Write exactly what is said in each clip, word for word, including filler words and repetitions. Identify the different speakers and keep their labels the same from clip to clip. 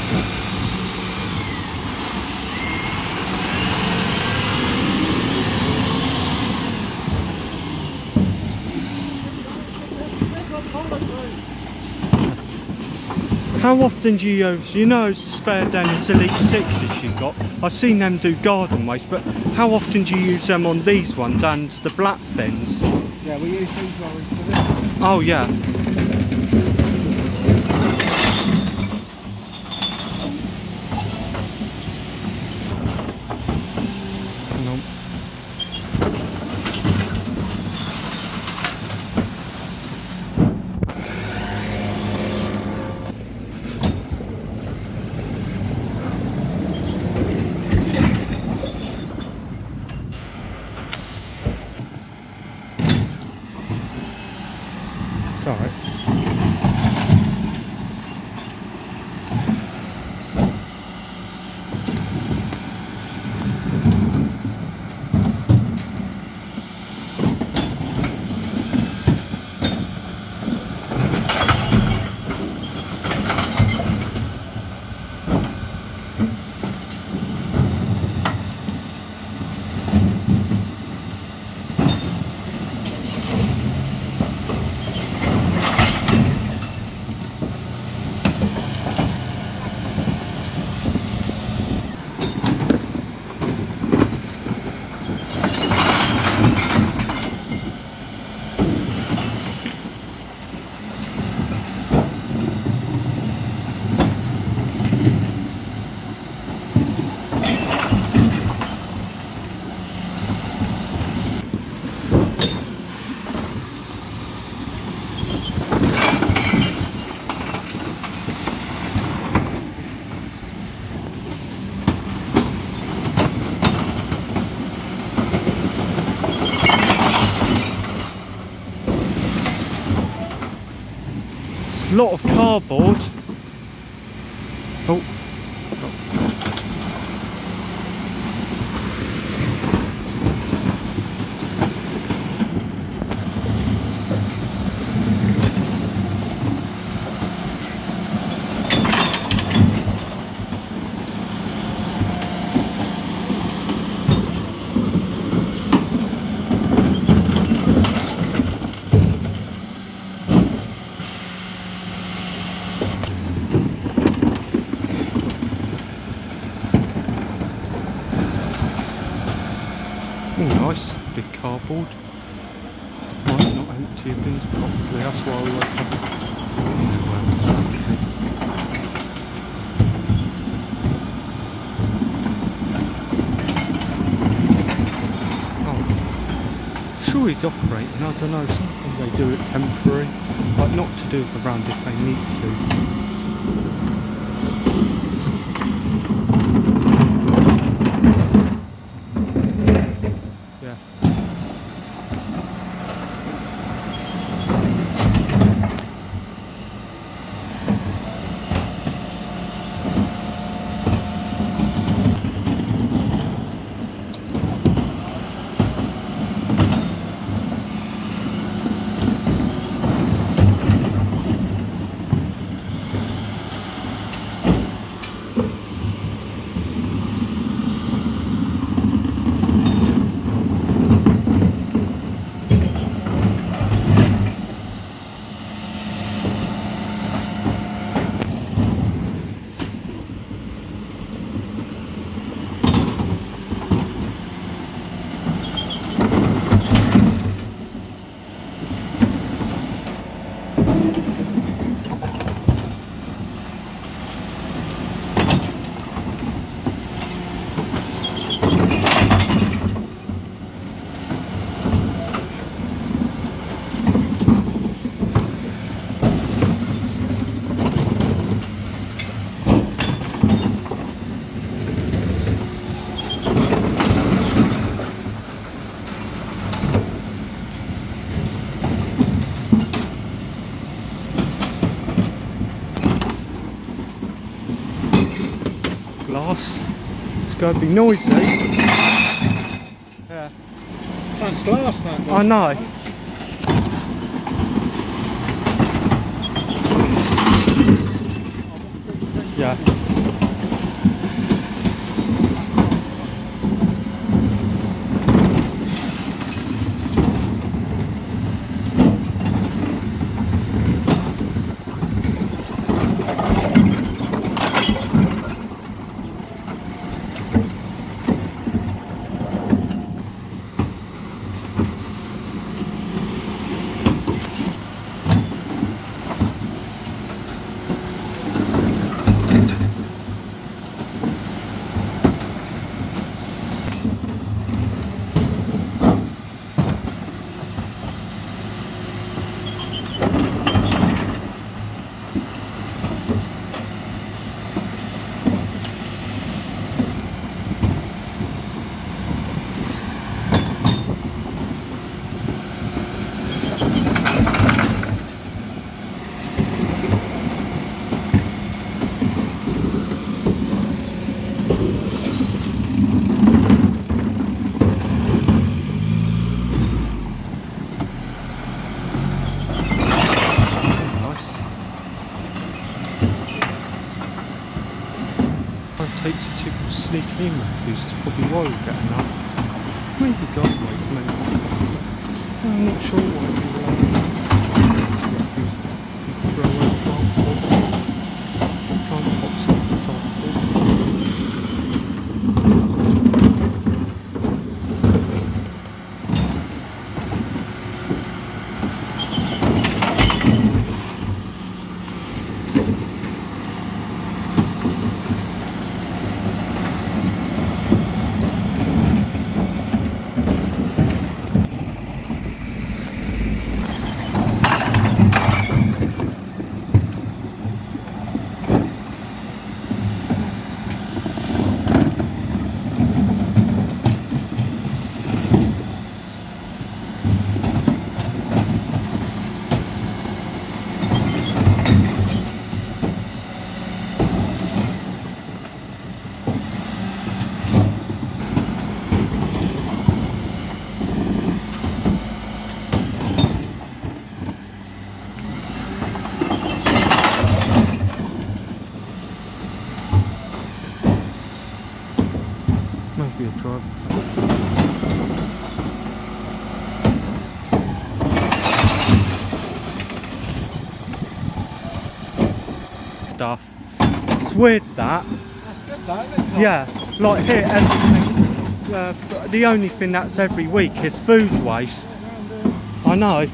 Speaker 1: How often do you use, you know, spare Dennis Elite sixes you got? I've seen them do garden waste, but how often do you use them on these ones and the black bins?
Speaker 2: Yeah, we use these lorries for this.
Speaker 1: Oh yeah. Hang on. Alright. A lot of cardboard. Oh. Oh, nice, big cardboard. Might not empty your bins properly, that's why we wait for Oh, sure he's operating, I don't know, sometimes they do it temporary, like not to do with the round if they need to. Glass. It's going to be noisy. Yeah.
Speaker 2: That's glass, that one.
Speaker 1: I know. Yeah. heaps of people sneaking in, Matthews. It's probably why we're getting up. Maybe guideways, maybe. I'm not sure why people are. People throw away plant pots. Plant pots are recycled. Maybe a driver. Stuff. It's weird that.
Speaker 2: That's good though, isn't it?
Speaker 1: Yeah, like here, everything. Uh, the only thing that's every week is food waste. I know.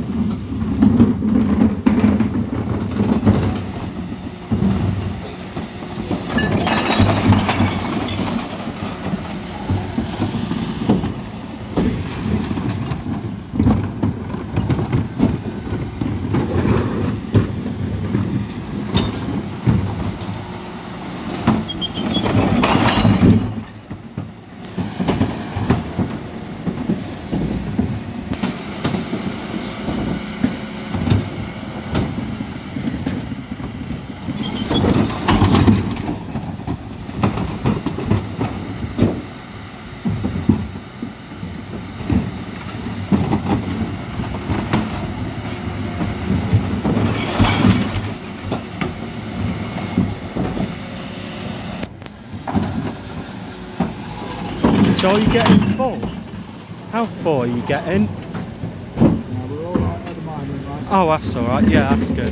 Speaker 1: So are you getting full? How full are you getting?
Speaker 2: No, we're all right at the moment, right?
Speaker 1: Oh, that's alright, yeah, that's good.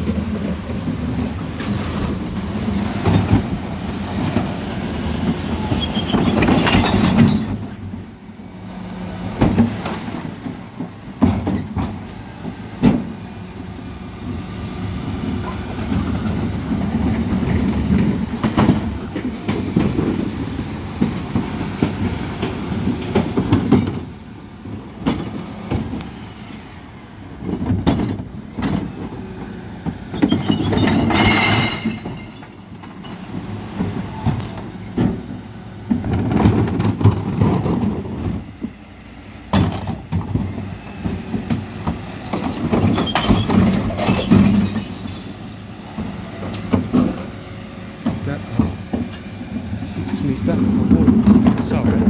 Speaker 1: Me back on board. Sorry.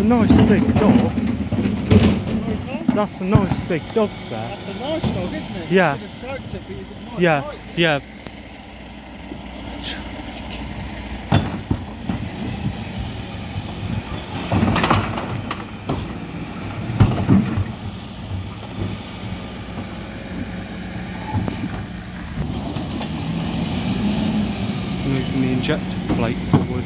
Speaker 1: nice big dog.
Speaker 2: Okay.
Speaker 1: That's a nice big dog there.
Speaker 2: That's a nice dog, isn't it?
Speaker 1: Yeah.
Speaker 2: You could have stroked it, but you didn't mind.
Speaker 1: Yeah,
Speaker 2: Right.
Speaker 1: yeah. Moving the injector plate forward.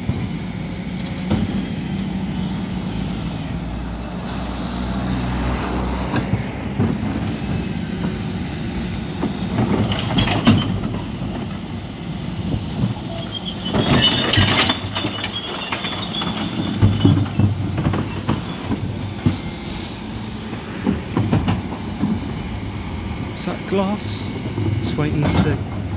Speaker 1: Is that glass? Let's wait and see.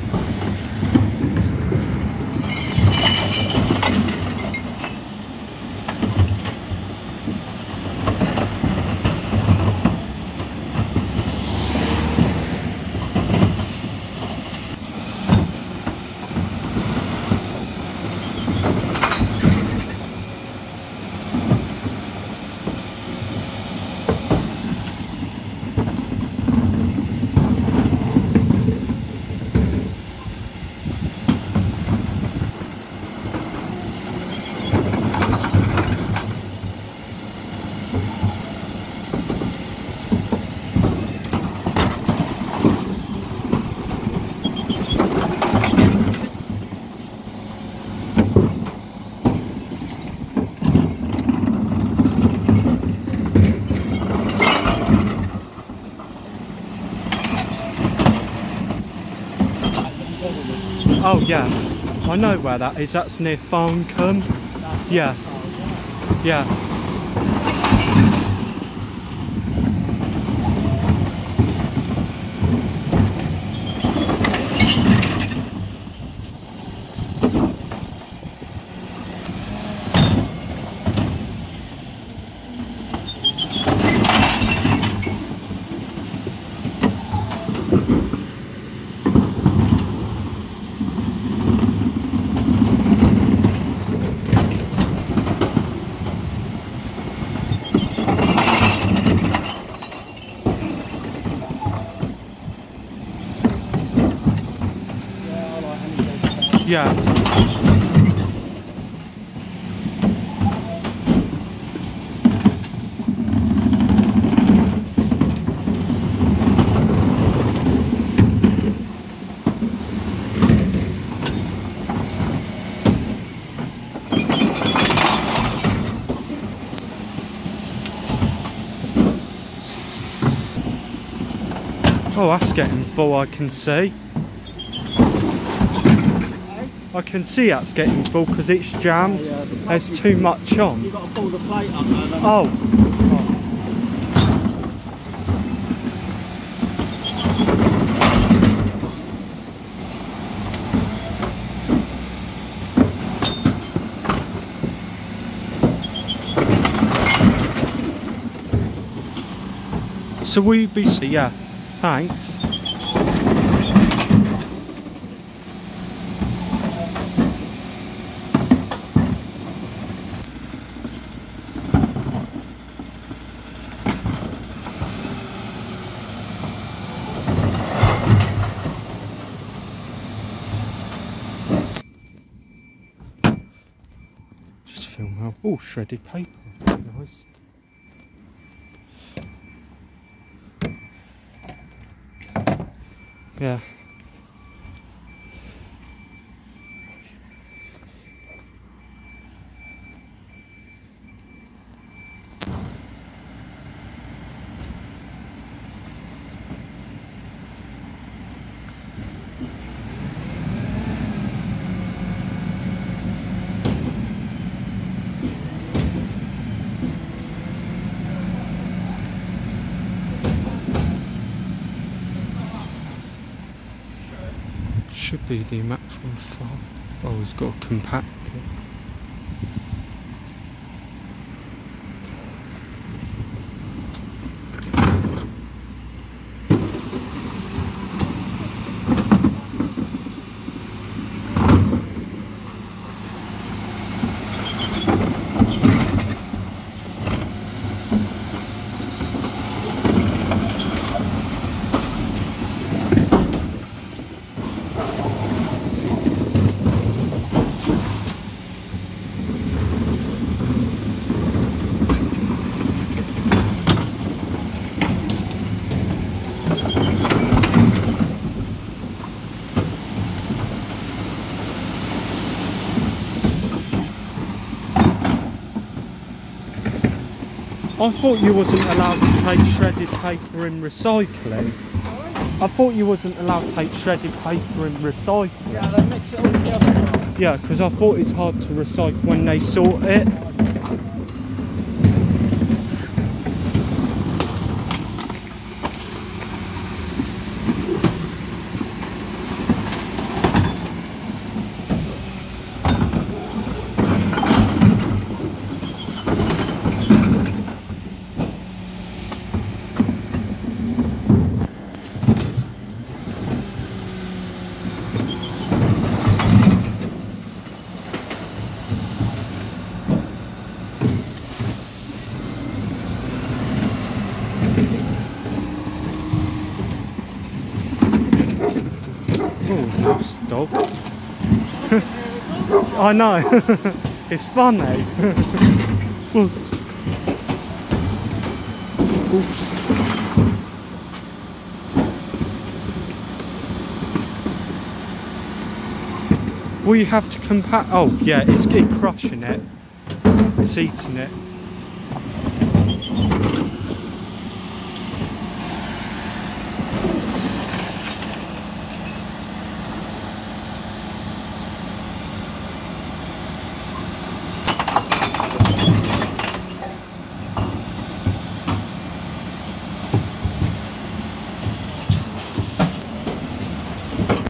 Speaker 1: Oh yeah, I know where that is. That's near Farncombe. Yeah, yeah. Yeah. Oh, that's getting full, I can see. I can see that's getting full because it's jammed.
Speaker 2: Yeah, yeah, the
Speaker 1: There's too much on.
Speaker 2: You've got to pull the plate up now, don't you?
Speaker 1: Oh. So will you be, yeah, thanks. Just film out, oh, shredded paper, nice. Yeah. Should be the maximum file. Oh, he's got to compact it. I thought you wasn't allowed to take shredded paper in recycling. I thought you wasn't allowed to take shredded paper in recycling.
Speaker 2: Yeah, they mix it all together.
Speaker 1: Yeah, because I thought it's hard to recycle when they sort it. Oh, stop. I know. It's funny. Oops. Well, you have to compact. Oh, yeah, it's, it's crushing it. It's eating it.